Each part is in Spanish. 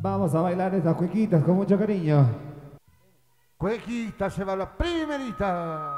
Vamos a bailar estas cuequitas con mucho cariño. Cuequita se va la primerita.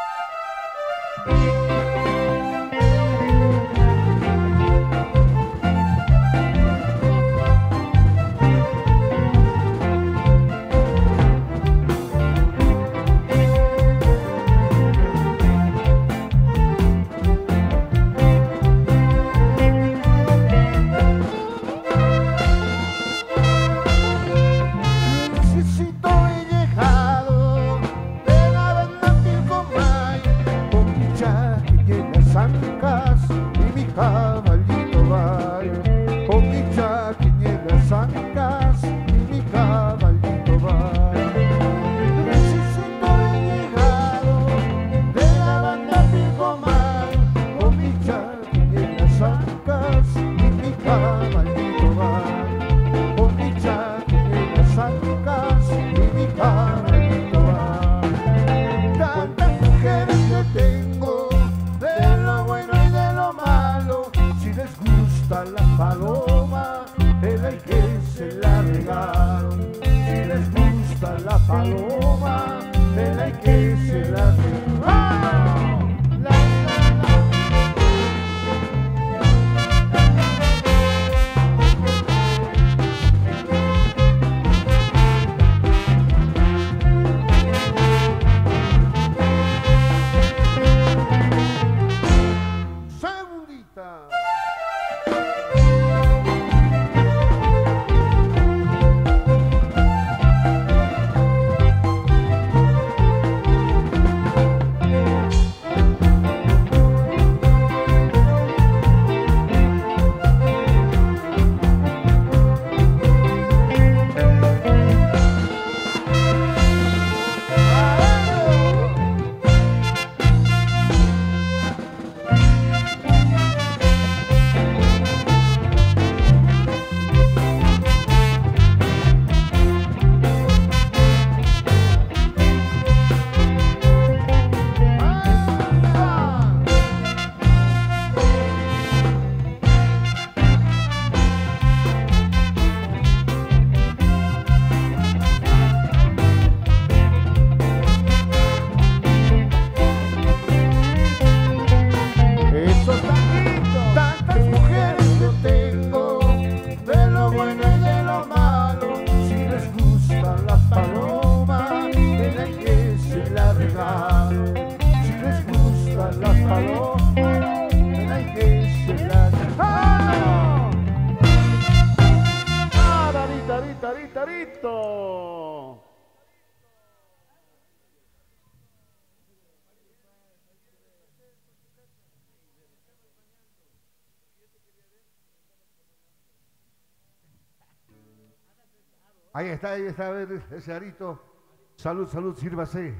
Ahí está, a ver, ese arito. Salud, salud, sírvase.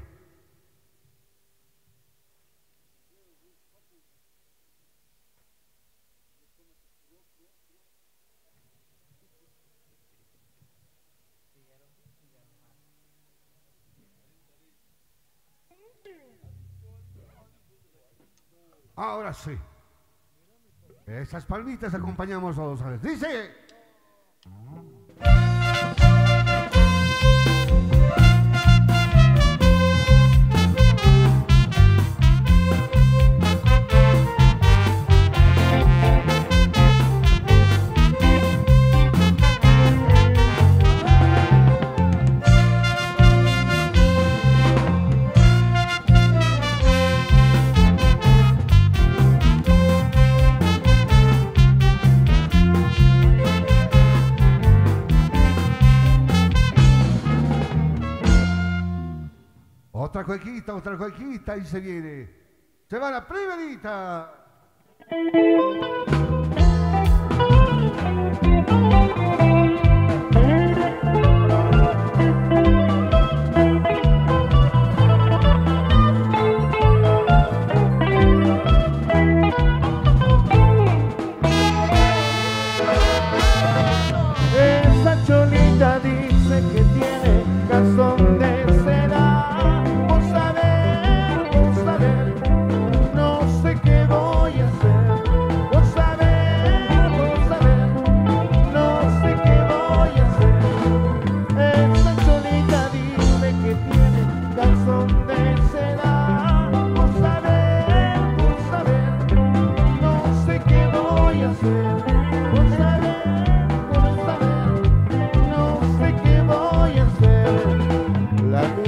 Ahora sí. Esas palmitas acompañamos todos a ver. Dice. Otra cuequita y se viene. Se va la primerita. Esa cholita dice que tiene calzón de seda. Vos saber, no sé qué voy a hacer. Vos saber, no sé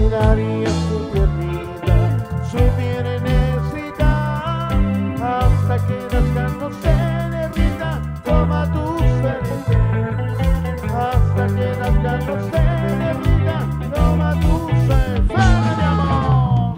cuidaría su piernita, su piernecita, hasta que nazca no se derrita. Toma tu suerte, hasta que nazca no se derrita. Toma tu suerte, mi amor.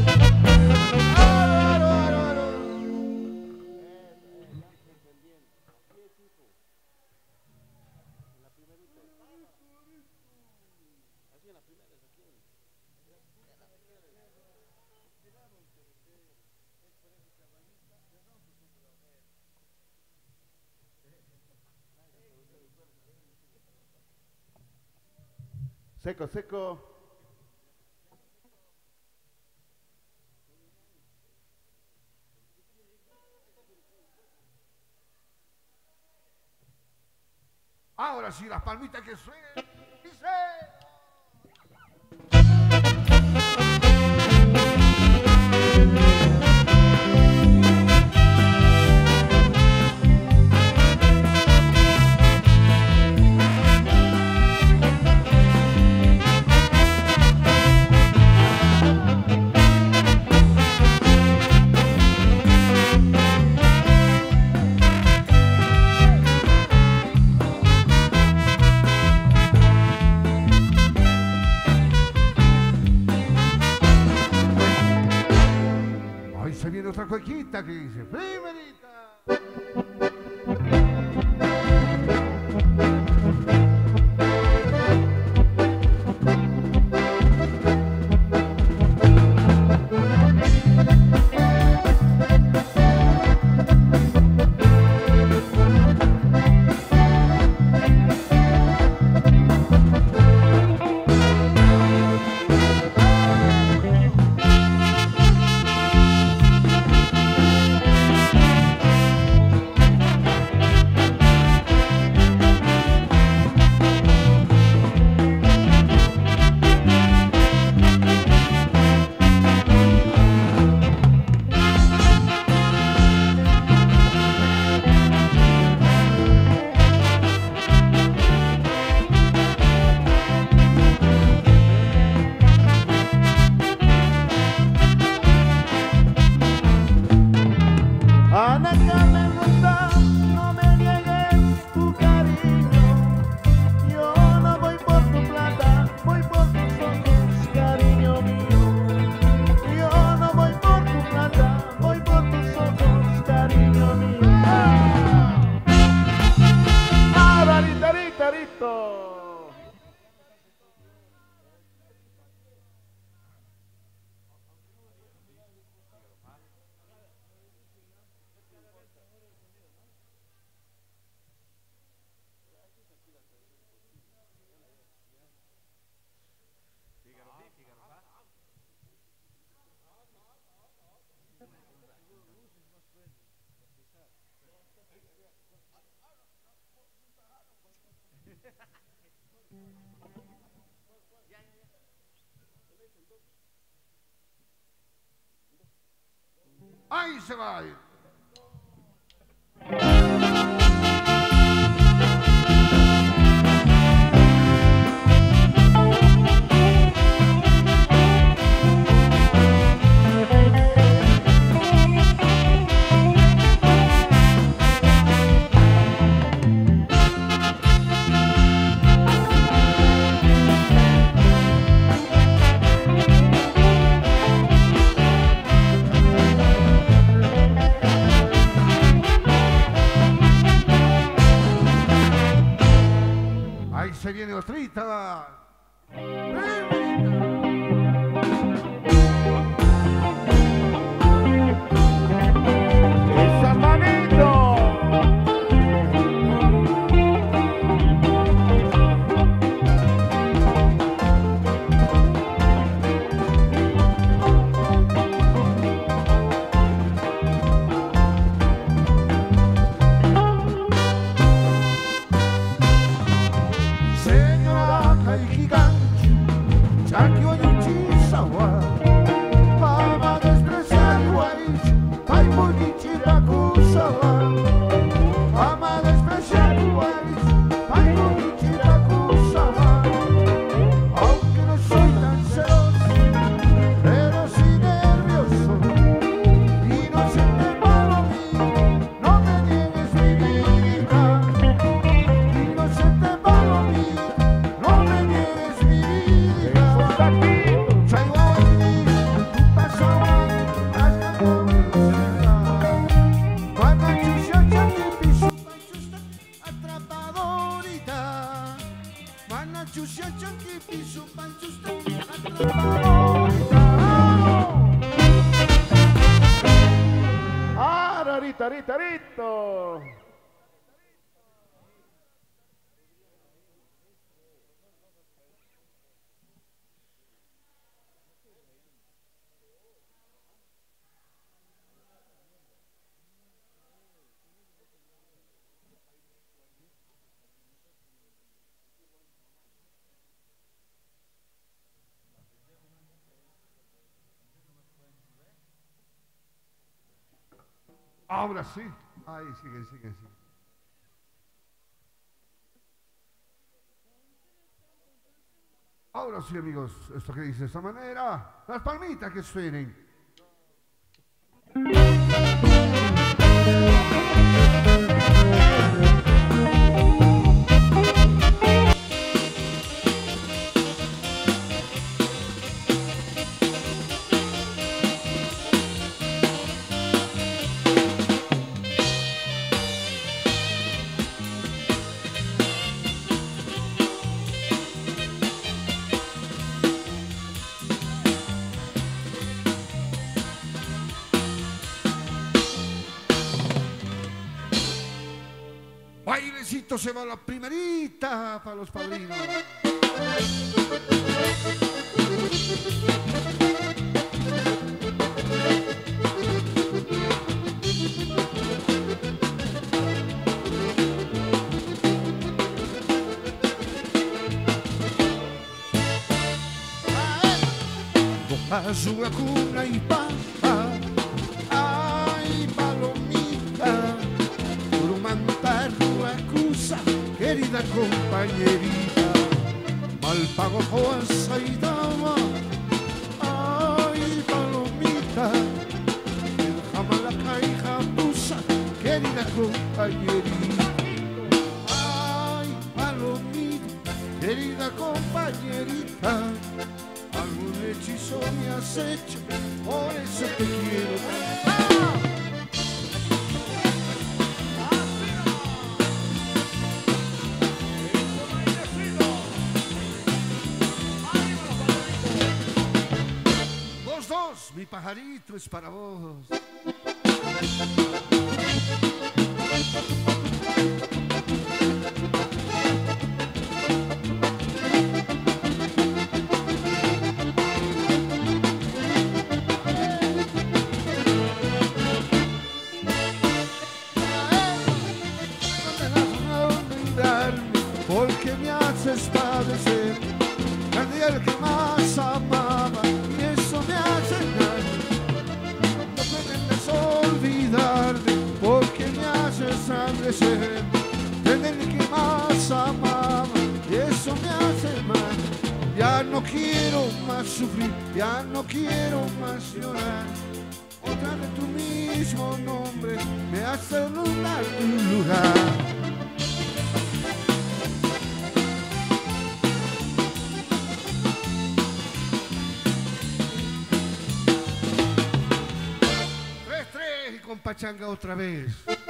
Seco, seco. Ahora sí, las palmitas que suenan. Dice. Ahí se viene otra cuequita que dice, primerita. Ahí se va. Ahí se viene otrita. ¡Esa manito! Aunque no soy tan celoso, Ah, rarito, rito, rito. Ahora sí. Ahí sigue, sigue, sigue. Ahora sí, amigos, esto que dice de esta manera, las palmitas que suenen. Bailecito se va la primerita para los padrinos. Azul cuna y paja, ay palomita, por mandar tu acusa, querida compañerita, mal pago fuerza y dama, ay palomita, jamás la caija pusa, querida compañerita, ay palomita, querida compañerita. Algún hechizo me has hecho, por eso te quiero. Vos dos, mi pajarito es para vos. Porque me haces padecer, perdí el que más amaba y eso me hace daño. No pretendes olvidarme porque me haces agradecer, perdí el que más amaba y eso me hace mal. Ya no quiero más sufrir, ya no quiero más llorar. Otra de tu mismo nombre me hace lunar tu lugar. Con pachanga otra vez.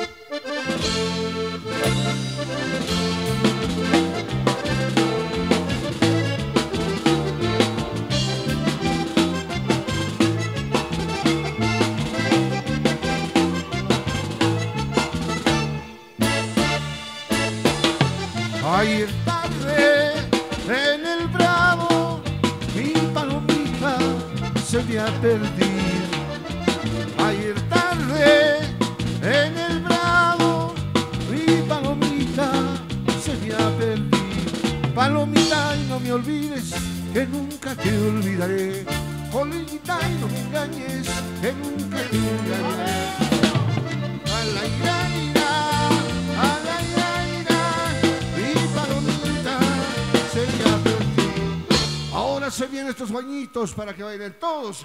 Ayer tarde en el Bravo mi palomita se había perdido. Ayer tarde en el Bravo mi palomita se había perdido. Palomita, y no me olvides que nunca te olvidaré. Polillita, y no me engañes que nunca te engañaré. A la ira, ira, a la ira, ira, mi palomita se había perdido. Ahora se vienen estos bañitos para que bailen todos.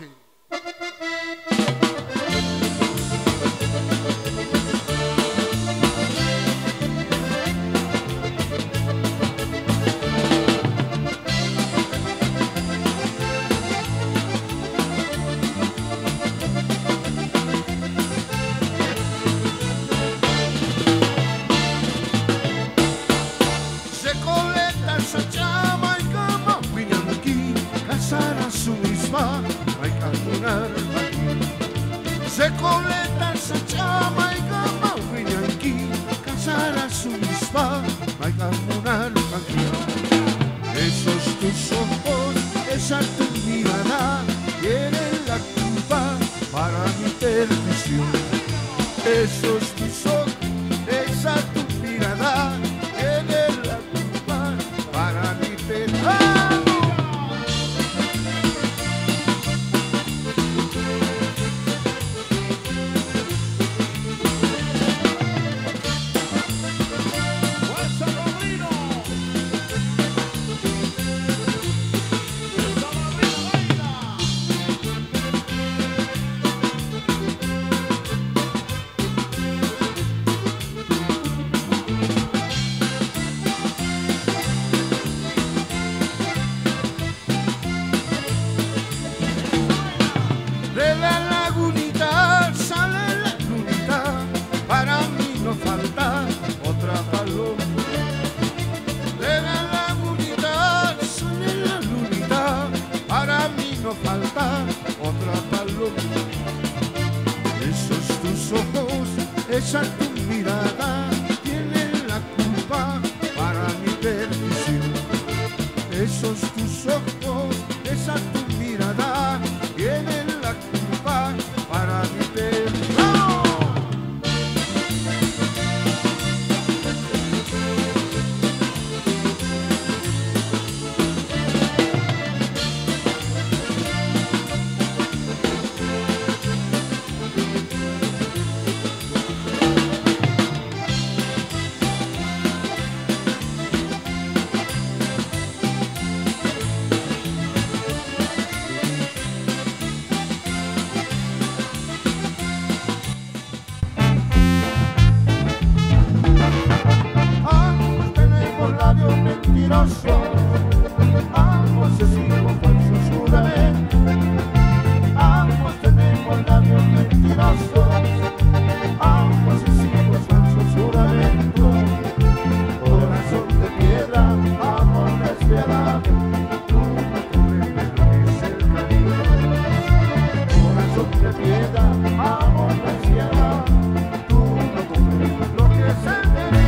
Se coleta esa chava. se coleta, se chama y gama, Winyanqui, casara su misma, Maigamunar, esos tus ojos, esa tu mirada, tienen la culpa para mi perdición. Esos tus ojos, esa tu mirada, tienen la culpa para mi perdición. De la lagunita sale la lunita, para mí no falta otra paloma. De la lagunita sale la lunita, para mí no falta otra paloma. Esos tus ojos, esa tu mirada, tienen la culpa para mi perdición. Esos tus ojos, esa tu mirada, tienen la culpa para mi perdición. Ambos tenemos labios mentirosos, ambos decimos falsos juramentos. Ambos tenemos labios mentirosos, ambos decimos falsos juramentos. Corazón de piedra, amor despiadado, tú no comprendes lo que es el cariño. Corazón de piedra, amor despiadado, tú no comprendes lo que es el derecho.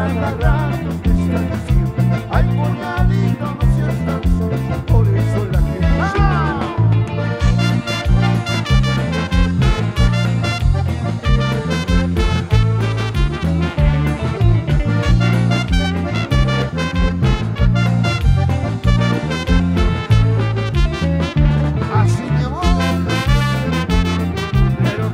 cada rato te está diciendo, ay, cuñadito, no seas tan solo, por eso la gente... Así, mi amor, pero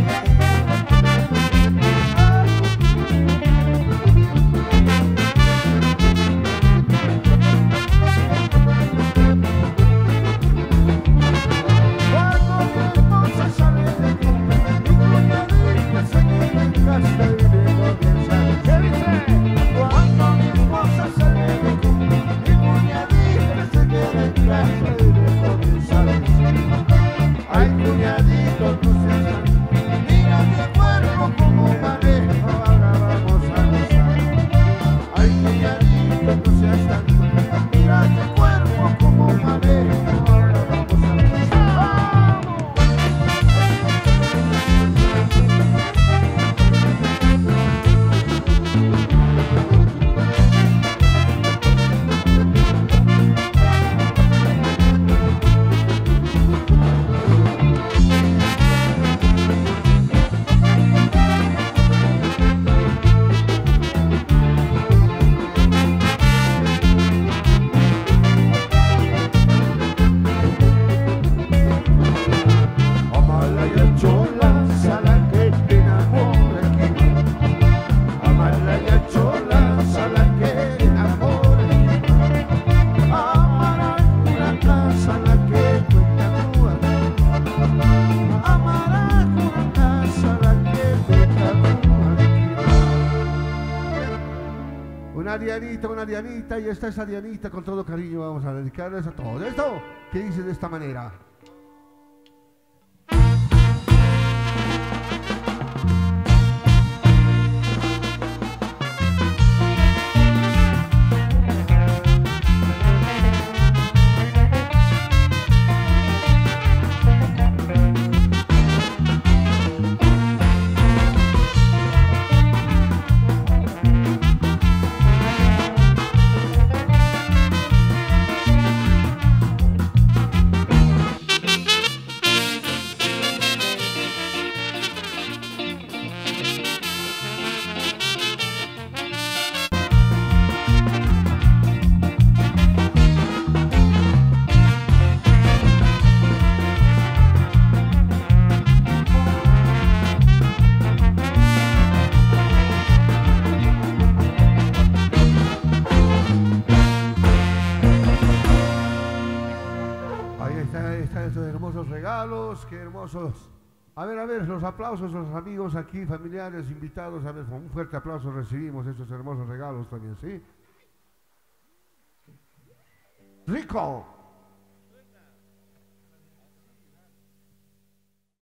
ay, cuñadito, no seas tan... Mira mi cuerpo como manejo, ahora vamos a gozar. Ay, cuñadito, no seas tan... Mira mi cuerpo como manejo, ahora vamos a gozar. Una Dianita, y esta es a Dianita, con todo cariño vamos a dedicarles a todo esto, que dice de esta manera. Estos hermosos regalos, qué hermosos. A ver, los aplausos, los amigos aquí, familiares, invitados, a ver, con un fuerte aplauso recibimos estos hermosos regalos también, ¿sí? Rico.